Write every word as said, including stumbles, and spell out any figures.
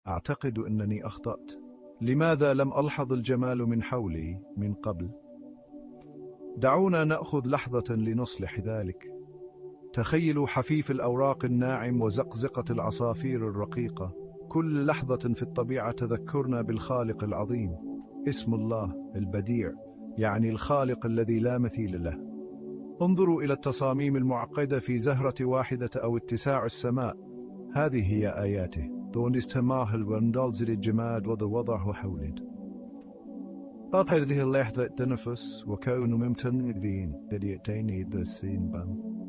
أعتقد أنني أخطأت. لماذا لم ألحظ الجمال من حولي من قبل؟ دعونا نأخذ لحظة لنصلح ذلك. تخيلوا حفيف الأوراق الناعم وزقزقة العصافير الرقيقة. كل لحظة في الطبيعة تذكرنا بالخالق العظيم. اسم الله البديع، يعني الخالق الذي لا مثيل له. انظروا إلى التصاميم المعقدة في زهرة واحدة أو اتساع السماء. هذه هي آياته. دون استماهل وندلزل الجماد وضعه حولد. قد هذه اللحظة تنفس وكون ممتن ذين بديتين ذا السين بام.